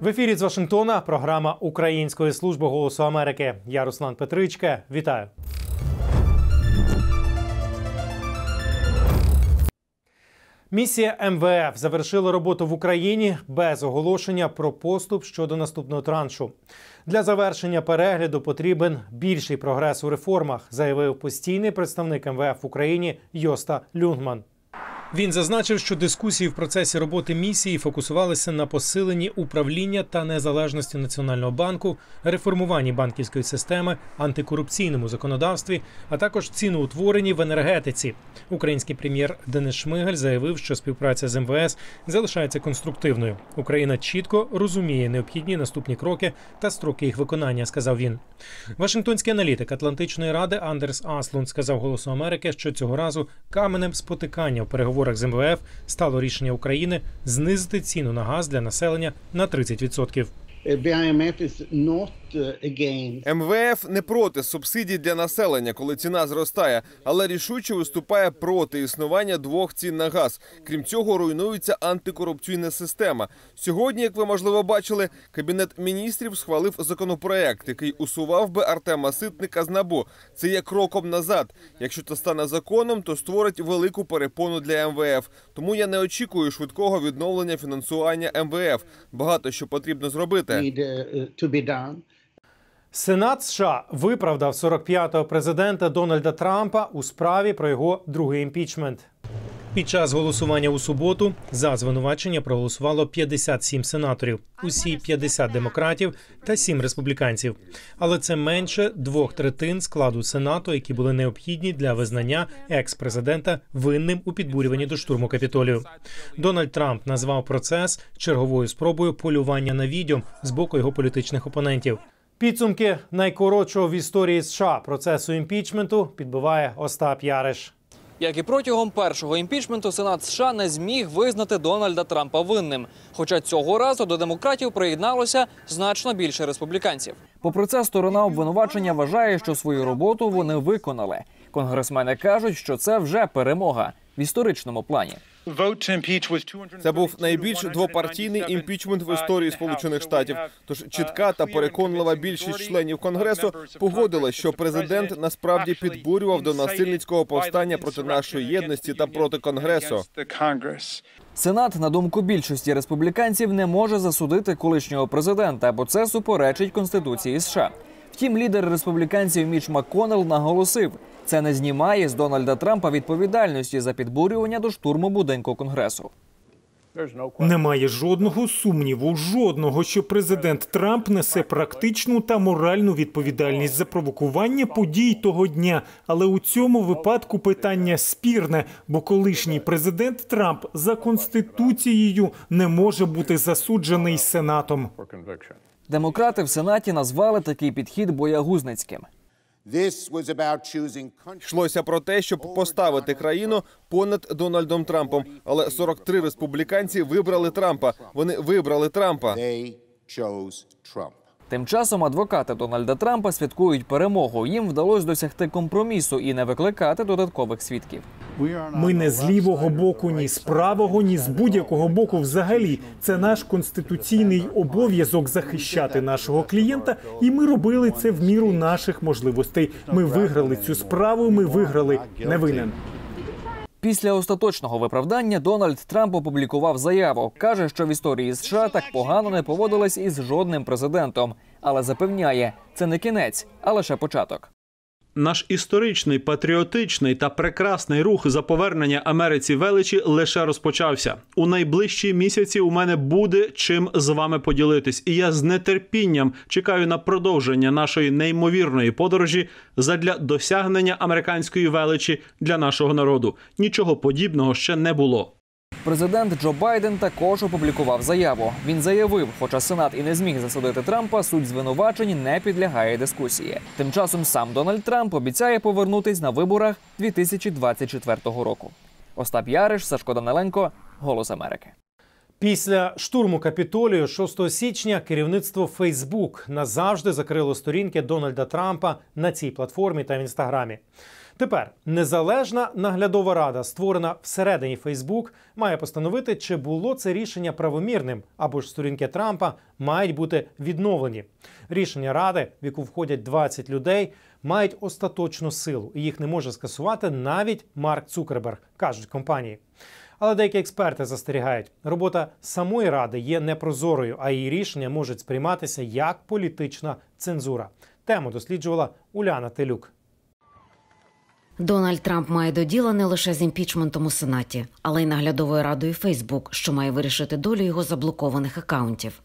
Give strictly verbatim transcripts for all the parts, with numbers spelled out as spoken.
В ефірі з Вашингтона програма Української служби Голосу Америки. Я Руслан Петричка. Вітаю. Місія ем ве еф завершила роботу в Україні без оголошення про поступ щодо наступного траншу. Для завершення перегляду потрібен більший прогрес у реформах, заявив постійний представник ем ве еф в Україні Йоста Люнгман. Він зазначив, що дискусії в процесі роботи місії фокусувалися на посиленні управління та незалежності Національного банку, реформуванні банківської системи, антикорупційному законодавстві, а також ціноутворенні в енергетиці. Український прем'єр Денис Шмигаль заявив, що співпраця з ем ве ес залишається конструктивною. Україна чітко розуміє необхідні наступні кроки та строки їх виконання, сказав він. Вашингтонський аналітик Атлантичної ради Андерс Аслунд сказав «Голосу Америки», що цього разу каменем спотикання в переговорах з ем ве еф стало рішення України знизити ціну на газ для населення на тридцять відсотків. ем ве еф не проти субсидій для населення, коли ціна зростає, але рішуче виступає проти існування двох цін на газ. Крім цього, руйнується антикорупційна система. Сьогодні, як ви, можливо, бачили, Кабінет міністрів схвалив законопроект, який усував би Артема Ситника з НАБУ. Це є кроком назад. Якщо це стане законом, то створить велику перепону для ем ве еф. Тому я не очікую швидкого відновлення фінансування ем ве еф. Багато що потрібно зробити. Сенат США виправдав сорок п'ятого президента Дональда Трампа у справі про його другий імпічмент. Під час голосування у суботу за звинувачення проголосувало п'ятдесят сім сенаторів, усі п'ятдесят демократів та сім республіканців. Але це менше двох третин складу Сенату, які були необхідні для визнання екс-президента винним у підбурюванні до штурму Капітолію. Дональд Трамп назвав процес черговою спробою полювання на відьом з боку його політичних опонентів. Підсумки найкоротшого в історії США процесу імпічменту підбиває Остап Яриш. Як і протягом першого імпічменту, Сенат США не зміг визнати Дональда Трампа винним. Хоча цього разу до демократів приєдналося значно більше республіканців. Попри це, сторона обвинувачення вважає, що свою роботу вони виконали. Конгресмени кажуть, що це вже перемога в історичному плані. Це був найбільш двопартійний імпічмент в історії Сполучених Штатів. Тож чітка та переконлива більшість членів Конгресу погодила, що президент насправді підбурював до насильницького повстання проти нашої єдності та проти Конгресу. Сенат, на думку більшості республіканців, не може засудити колишнього президента, бо це суперечить Конституції США. Втім, лідер республіканців Міч МакКоннелл наголосив, це не знімає з Дональда Трампа відповідальності за підбурювання до штурму будинку Конгресу. Немає жодного сумніву, жодного, що президент Трамп несе практичну та моральну відповідальність за провокування подій того дня. Але у цьому випадку питання спірне, бо колишній президент Трамп за Конституцією не може бути засуджений Сенатом. Демократи в Сенаті назвали такий підхід боягузницьким. Йшлося про те, щоб поставити країну понад Дональдом Трампом. Але сорок три республіканці вибрали Трампа. Вони вибрали Трампа. Тим часом адвокати Дональда Трампа святкують перемогу. Їм вдалося досягти компромісу і не викликати додаткових свідків. Ми не з лівого боку, ні з правого, ні з будь-якого боку взагалі. Це наш конституційний обов'язок захищати нашого клієнта, і ми робили це в міру наших можливостей. Ми виграли цю справу, ми виграли, не винен. Після остаточного виправдання Дональд Трамп опублікував заяву. Каже, що в історії США так погано не поводились із жодним президентом. Але запевняє, це не кінець, а лише початок. Наш історичний, патріотичний та прекрасний рух за повернення Америці величі лише розпочався. У найближчі місяці у мене буде чим з вами поділитись. І я з нетерпінням чекаю на продовження нашої неймовірної подорожі задля досягнення американської величі для нашого народу. Нічого подібного ще не було. Президент Джо Байден також опублікував заяву. Він заявив, хоча Сенат і не зміг засудити Трампа, суть звинувачень не підлягає дискусії. Тим часом сам Дональд Трамп обіцяє повернутись на виборах дві тисячі двадцять четвертого року. Остап Яриш, Сашко Даниленко, Голос Америки. Після штурму Капітолію шостого січня керівництво Facebook назавжди закрило сторінки Дональда Трампа на цій платформі та в Інстаграмі. Тепер незалежна наглядова рада, створена всередині Facebook, має постановити, чи було це рішення правомірним, або ж сторінки Трампа мають бути відновлені. Рішення ради, в яку входять двадцять людей, мають остаточну силу, і їх не може скасувати навіть Марк Цукерберг, кажуть компанії. Але деякі експерти застерігають, робота самої ради є непрозорою, а її рішення можуть сприйматися як політична цензура. Тему досліджувала Уляна Телюк. Дональд Трамп має до діла не лише з імпічментом у Сенаті, але й наглядовою радою Facebook, що має вирішити долю його заблокованих акаунтів.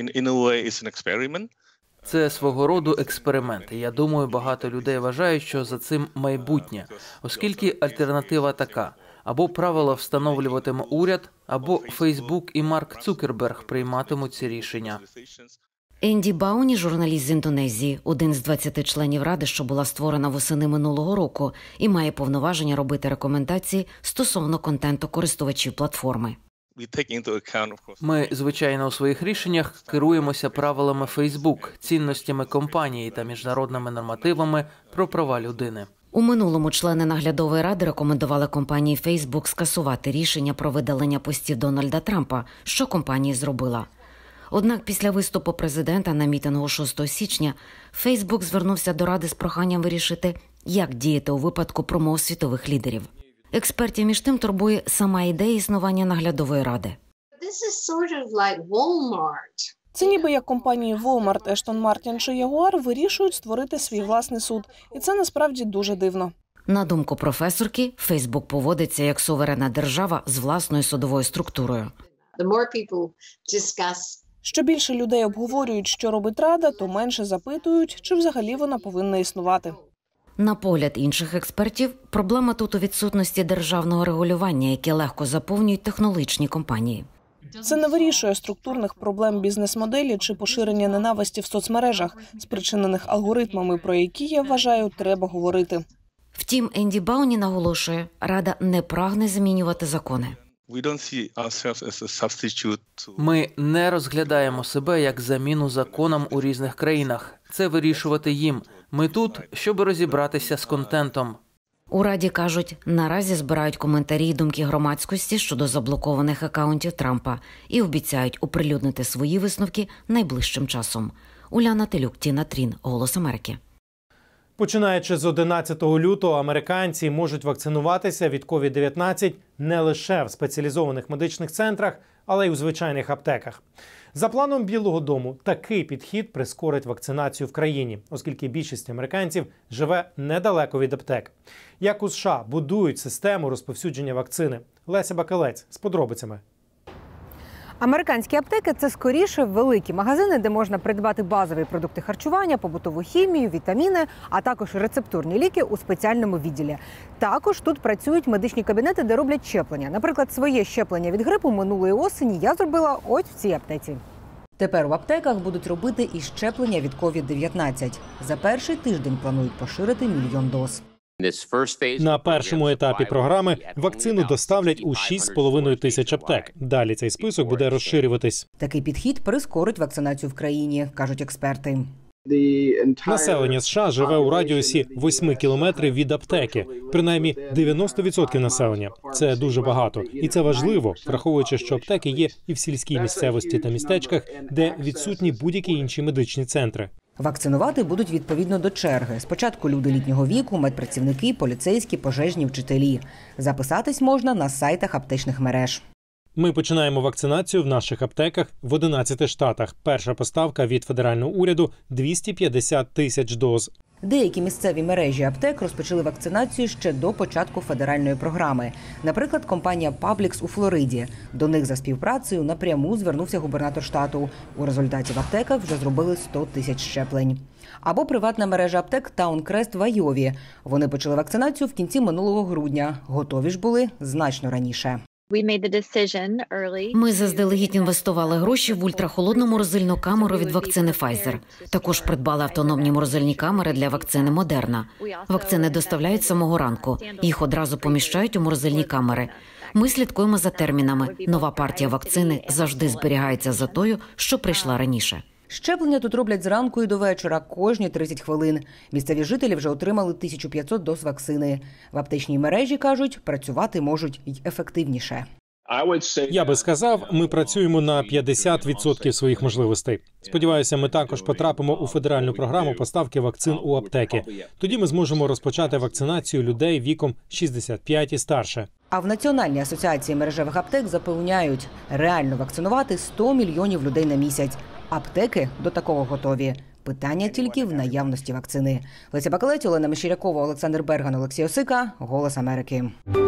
Це свого роду експеримент. І я думаю, багато людей вважають, що за цим майбутнє, оскільки альтернатива така. Або правила встановлюватиме уряд, або Facebook і Марк Цукерберг прийматимуть ці рішення. Енді Бауні, журналіст з Індонезії, один з двадцяти членів ради, що була створена восени минулого року, і має повноваження робити рекомендації стосовно контенту користувачів платформи. Ми, звичайно, у своїх рішеннях керуємося правилами Facebook, цінностями компанії та міжнародними нормативами про права людини. У минулому члени наглядової ради рекомендували компанії Facebook скасувати рішення про видалення постів Дональда Трампа, що компанія зробила. Однак після виступу президента на мітингу шостого січня Facebook звернувся до ради з проханням вирішити, як діяти у випадку промов світових лідерів. Експертів між тим турбує сама ідея існування наглядової ради. Це ніби як компанії Walmart, Aston Martin чи Jaguar вирішують створити свій власний суд. І це насправді дуже дивно. На думку професорки, Facebook поводиться як суверенна держава з власною судовою структурою. Що більше людей обговорюють, що робить Рада, то менше запитують, чи взагалі вона повинна існувати. На погляд інших експертів, проблема тут у відсутності державного регулювання, яке легко заповнюють технологічні компанії. Це не вирішує структурних проблем бізнес-моделі чи поширення ненависті в соцмережах, спричинених алгоритмами, про які, я вважаю, треба говорити. Втім, Енді Бауні наголошує, Рада не прагне змінювати закони. Ми не розглядаємо себе як заміну законам у різних країнах. Це вирішувати їм. Ми тут, щоб розібратися з контентом. У Раді кажуть, наразі збирають коментарі й думки громадськості щодо заблокованих акаунтів Трампа і обіцяють оприлюднити свої висновки найближчим часом. Уляна Телюк, Тіна Трін, Голос Америки. Починаючи з одинадцятого лютого, американці можуть вакцинуватися від ковід дев'ятнадцять не лише в спеціалізованих медичних центрах, але й у звичайних аптеках. За планом Білого дому, такий підхід прискорить вакцинацію в країні, оскільки більшість американців живе недалеко від аптек. Як у США будують систему розповсюдження вакцини? Леся Бакалець з подробицями. Американські аптеки – це скоріше великі магазини, де можна придбати базові продукти харчування, побутову хімію, вітаміни, а також рецептурні ліки у спеціальному відділі. Також тут працюють медичні кабінети, де роблять щеплення. Наприклад, своє щеплення від грипу минулої осені я зробила ось в цій аптеці. Тепер в аптеках будуть робити і щеплення від ковід дев'ятнадцять. За перший тиждень планують поширити мільйон доз. На першому етапі програми вакцину доставлять у шість з половиною тисяч аптек. Далі цей список буде розширюватись. Такий підхід прискорить вакцинацію в країні, кажуть експерти. Населення США живе у радіусі восьми кілометрів від аптеки. Принаймні дев'яносто відсотків населення. Це дуже багато. І це важливо, враховуючи, що аптеки є і в сільській місцевості та містечках, де відсутні будь-які інші медичні центри. Вакцинувати будуть відповідно до черги. Спочатку люди літнього віку, медпрацівники, поліцейські, пожежні, вчителі. Записатись можна на сайтах аптечних мереж. Ми починаємо вакцинацію в наших аптеках в одинадцяти штатах. Перша поставка від федерального уряду – двісті п'ятдесят тисяч доз. Деякі місцеві мережі аптек розпочали вакцинацію ще до початку федеральної програми. Наприклад, компанія Publix у Флориді. До них за співпрацею напряму звернувся губернатор штату. У результаті в аптеках вже зробили сто тисяч щеплень. Або приватна мережа аптек Towncrest в Айові. Вони почали вакцинацію в кінці минулого грудня. Готові ж були значно раніше. Ми заздалегідь інвестували гроші в ультрахолодну морозильну камеру від вакцини Pfizer. Також придбали автономні морозильні камери для вакцини Moderna. Вакцини доставляють самого ранку. Їх одразу поміщають у морозильні камери. Ми слідкуємо за термінами. Нова партія вакцини завжди зберігається за тою, що прийшла раніше. Щеплення тут роблять зранку і до вечора, кожні тридцять хвилин. Місцеві жителі вже отримали тисячу п'ятсот доз вакцини. В аптечній мережі, кажуть, працювати можуть й ефективніше. Я би сказав, ми працюємо на п'ятдесят відсотків своїх можливостей. Сподіваюся, ми також потрапимо у федеральну програму поставки вакцин у аптеки. Тоді ми зможемо розпочати вакцинацію людей віком шістдесят п'ять і старше. А в Національній асоціації мережевих аптек запевняють, реально вакцинувати сто мільйонів людей на місяць. Аптеки до такого готові. Питання тільки в наявності вакцини. Леся Бакалець, Олена Мещерякова, Олександр Берган, Олексій Осика. Голос Америки.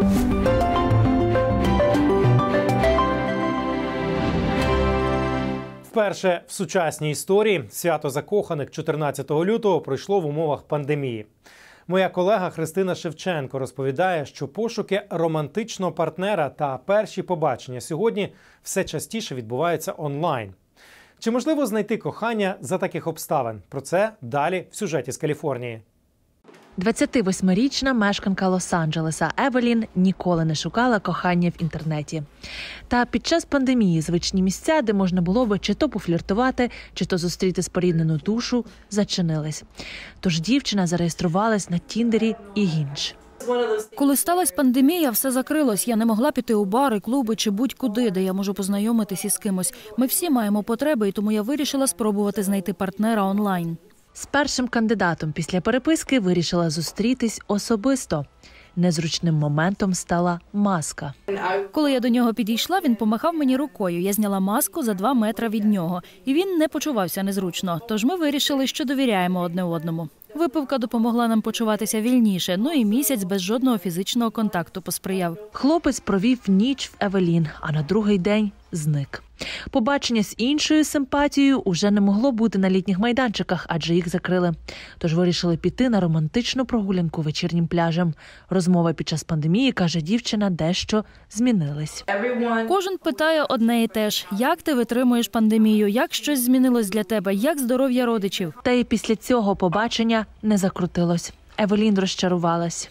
Вперше в сучасній історії свято закоханих чотирнадцятого лютого пройшло в умовах пандемії. Моя колега Христина Шевченко розповідає, що пошуки романтичного партнера та перші побачення сьогодні все частіше відбуваються онлайн. Чи можливо знайти кохання за таких обставин? Про це далі в сюжеті з Каліфорнії. двадцятивосьмирічна мешканка Лос-Анджелеса Евелін ніколи не шукала кохання в інтернеті. Та під час пандемії звичні місця, де можна було би чи то пофліртувати, чи то зустріти споріднену душу, зачинились. Тож дівчина зареєструвалась на Тіндері і Гінч. Коли сталась пандемія, все закрилось. Я не могла піти у бари, клуби чи будь-куди, де я можу познайомитись із кимось. Ми всі маємо потреби, і тому я вирішила спробувати знайти партнера онлайн. З першим кандидатом після переписки вирішила зустрітись особисто. Незручним моментом стала маска. Коли я до нього підійшла, він помахав мені рукою. Я зняла маску за два метри від нього. І він не почувався незручно. Тож ми вирішили, що довіряємо одне одному. Випивка допомогла нам почуватися вільніше, ну і місяць без жодного фізичного контакту посприяв. Хлопець провів ніч в Евелін, а на другий день зник. Побачення з іншою симпатією уже не могло бути на літніх майданчиках, адже їх закрили. Тож вирішили піти на романтичну прогулянку вечірнім пляжем. Розмова під час пандемії, каже дівчина, дещо змінились. Кожен питає одне і те ж. Як ти витримуєш пандемію? Як щось змінилось для тебе? Як здоров'я родичів? Та і після цього побачення не закрутилось. Евелін розчарувалась.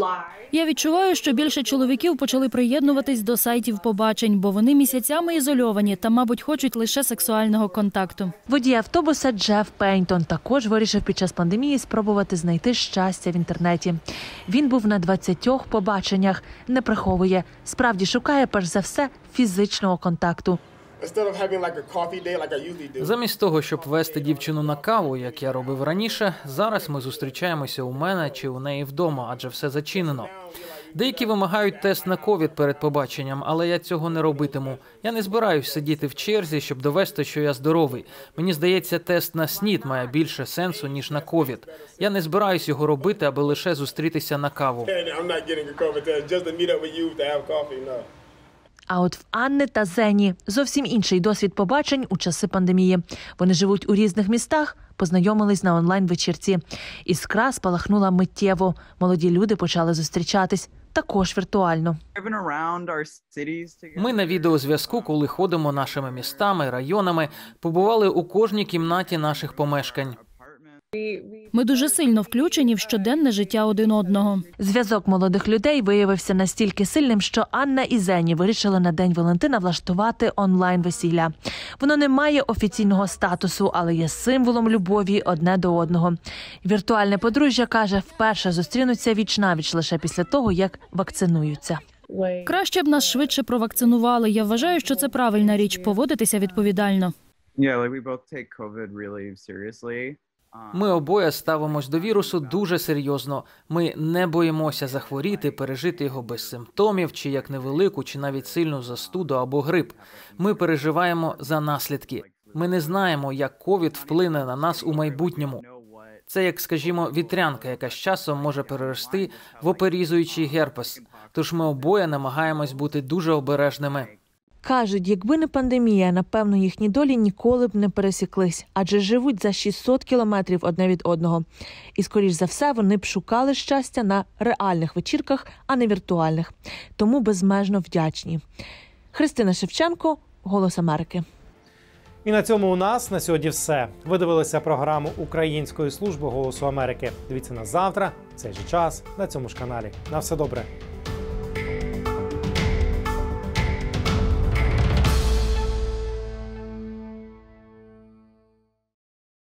Я відчуваю, що більше чоловіків почали приєднуватись до сайтів побачень, бо вони місяцями ізольовані та, мабуть, хочуть лише сексуального контакту. Водій автобуса Джеф Пейнтон також вирішив під час пандемії спробувати знайти щастя в інтернеті. Він був на двадцятьох побаченнях, не приховує. Справді шукає, перш за все, фізичного контакту. Замість того, щоб вести дівчину на каву, як я робив раніше, зараз ми зустрічаємося у мене чи у неї вдома, адже все зачинено. Деякі вимагають тест на ковід перед побаченням, але я цього не робитиму. Я не збираюсь сидіти в черзі, щоб довести, що я здоровий. Мені здається, тест на СНІД має більше сенсу, ніж на ковід. Я не збираюсь його робити, аби лише зустрітися на каву. А от в Анни та Зені зовсім інший досвід побачень у часи пандемії. Вони живуть у різних містах, познайомились на онлайн-вечірці. Іскра спалахнула миттєво. Молоді люди почали зустрічатись, також віртуально. Ми на відеозв'язку, коли ходимо нашими містами, районами, побували у кожній кімнаті наших помешкань. Ми дуже сильно включені в щоденне життя один одного. Зв'язок молодих людей виявився настільки сильним, що Анна і Зені вирішили на День Валентина влаштувати онлайн-весілля. Воно не має офіційного статусу, але є символом любові одне до одного. Віртуальне подружжя, каже, вперше зустрінуться віч-навіч лише після того, як вакцинуються. Краще б нас швидше провакцинували. Я вважаю, що це правильна річ – поводитися відповідально. Ми обоє ставимось до вірусу дуже серйозно. Ми не боїмося захворіти, пережити його без симптомів, чи як невелику, чи навіть сильну застуду або грип. Ми переживаємо за наслідки. Ми не знаємо, як ковід вплине на нас у майбутньому. Це, як, скажімо, вітрянка, яка з часом може перерости в оперізуючий герпес. Тож ми обоє намагаємось бути дуже обережними. Кажуть, якби не пандемія, напевно, їхні долі ніколи б не пересіклись, адже живуть за шістсот кілометрів одне від одного. І, скоріш за все, вони б шукали щастя на реальних вечірках, а не віртуальних. Тому безмежно вдячні. Христина Шевченко, Голос Америки. І на цьому у нас на сьогодні все. Ви дивилися програму Української служби Голосу Америки. Дивіться нас завтра, в цей же час, на цьому ж каналі. На все добре.